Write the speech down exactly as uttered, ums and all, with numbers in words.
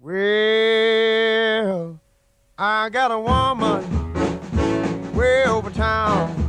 Well, I got a woman way over town.